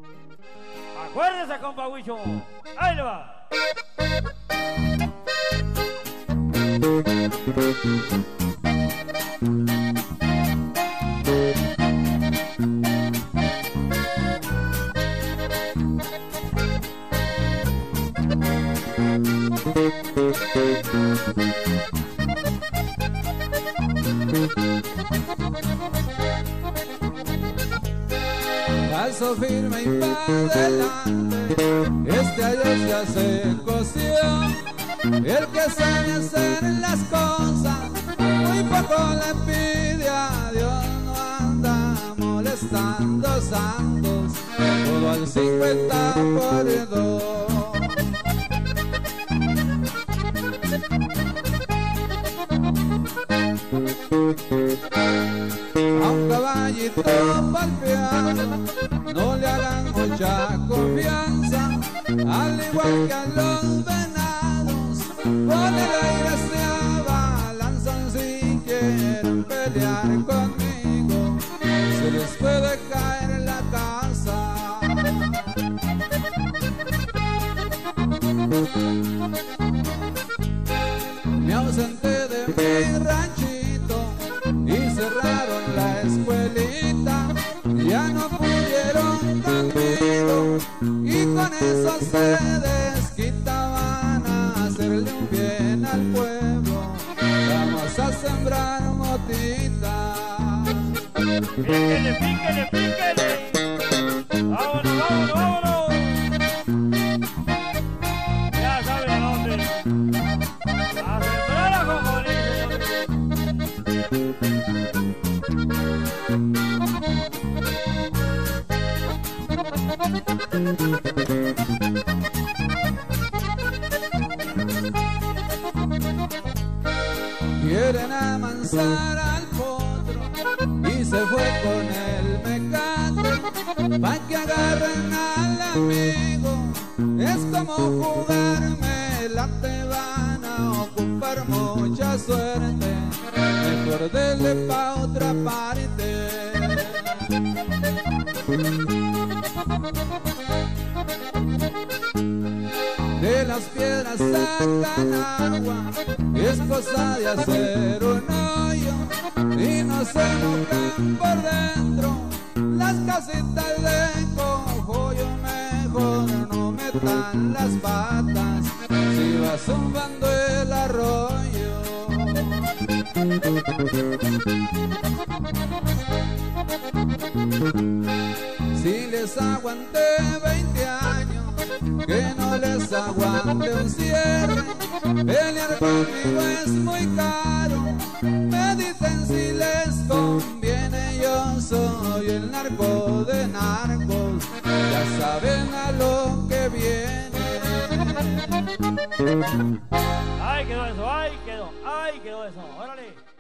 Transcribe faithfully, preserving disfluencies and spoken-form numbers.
Acuérdese, compa Huicho. Ahí le va. Paso firme y pa' adelante, este adiós ya se coció. El que sabe hacer las cosas, muy poco le pide a Dios. No anda molestando santos, todo al cincuenta por dos. A un caballito palpeado no le hagan mucha confianza, al igual que a los venados, con el aire se abalanzan. Si quieren pelear conmigo, se les puede caer en la casa. Me ausenté de mi ranchito y cerraron la escuelita, ya no pudieron conmigo y con eso se desquitaban a hacerle un bien al pueblo. Vamos a sembrar motita. Píquele, píquele, píquele. Vámonos, vámonos, vámonos. Ya saben a dónde. A sembrar a Jojoní, Quieren amansar al potro y se fue con el mecate, pa' que agarren al amigo. Es como jugarme, la te van a ocupar mucha suerte, mejor dele pa' otra parte. De las piedras sacan agua, es cosa de hacer un hoyo y no se mojan por dentro las casitas de cojollo. Mejor no metan las patas si va zumbando el arroyo. Si les aguanté veinte años, que no les aguante un cierre. Pelear conmigo es muy caro, mediten si les conviene. Yo soy el narco de narcos, ya saben a lo que viene. ahí quedó eso, ahí quedó, ahí quedó eso. Órale.